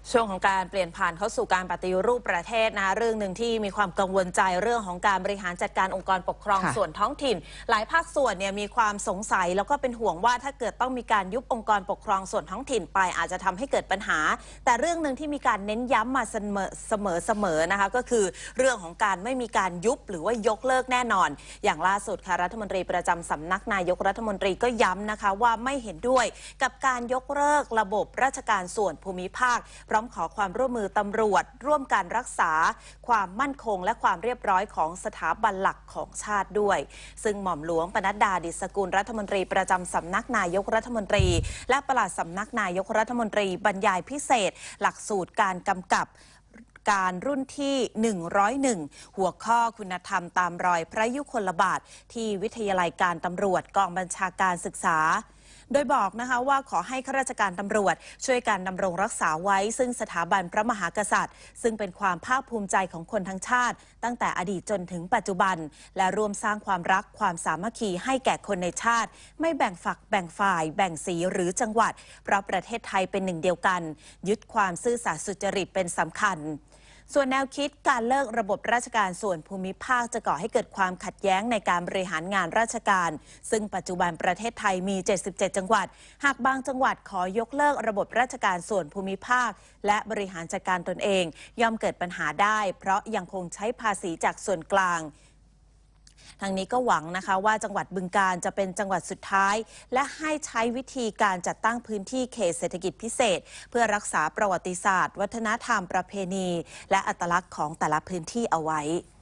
ช่วงของการเปลี่ยนผ่านเข้าสู่การปฏิรูปประเทศนะเรื่องหนึ่งที่มีความกังวลใจเรื่องของการบริหารจัดการองค์กรปกครองส่วนท้องถิ่นหลายภาคส่วนเนี่ยมีความสงสัยแล้วก็เป็นห่วงว่าถ้าเกิดต้องมีการยุบองค์กรปกครองส่วนท้องถิ่นไปอาจจะทำให้เกิดปัญหาแต่เรื่องหนึ่งที่มีการเน้นย้ำมาเสมอนะคะก็คือเรื่องของการไม่มีการยุบหรือว่ายกเลิกแน่นอนอย่างล่าสุดค่ะรัฐมนตรีประจำสำนักนายกรัฐมนตรีก็ย้ำนะคะว่าไม่เห็นด้วยกับการยกเลิกระบบราชการส่วนภูมิภาคพร้อมขอความร่วมมือตำรวจร่วมการรักษาความมั่นคงและความเรียบร้อยของสถาบันหลักของชาติด้วยซึ่งหม่อมหลวงปนัดดา ดิษฐกุลรัฐมนตรีประจำสำนักนายกรัฐมนตรีและปลัดสำนักนายกรัฐมนตรีบรรยายพิเศษหลักสูตรการกำกับการรุ่นที่ 101 หัวข้อคุณธรรมตามรอยพระยุคลบาทที่วิทยาลัยการตำรวจกองบัญชาการศึกษาโดยบอกนะคะว่าขอให้ข้าราชการตำรวจช่วยการดำรงรักษาไว้ซึ่งสถาบันพระมหากษัตริย์ซึ่งเป็นความภาคภูมิใจของคนทั้งชาติตั้งแต่อดีตจนถึงปัจจุบันและร่วมสร้างความรักความสามัคคีให้แก่คนในชาติไม่แบ่งฝักแบ่งฝ่ายแบ่งสีหรือจังหวัดเพราะประเทศไทยเป็นหนึ่งเดียวกันยึดความซื่อสัตย์สุจริตเป็นสำคัญส่วนแนวคิดการเลิกระบบราชการส่วนภูมิภาคจะก่อให้เกิดความขัดแย้งในการบริหารงานราชการซึ่งปัจจุบันประเทศไทยมี 77 จังหวัดหากบางจังหวัดขอยกเลิกระบบราชการส่วนภูมิภาคและบริหารจัดการตนเองย่อมเกิดปัญหาได้เพราะยังคงใช้ภาษีจากส่วนกลางทางนี้ก็หวังนะคะว่าจังหวัดบึงกาฬจะเป็นจังหวัดสุดท้ายและให้ใช้วิธีการจัดตั้งพื้นที่เขตเศรษฐกิจพิเศษเพื่อรักษาประวัติศาสตร์วัฒนธรรมประเพณีและอัตลักษณ์ของแต่ละพื้นที่เอาไว้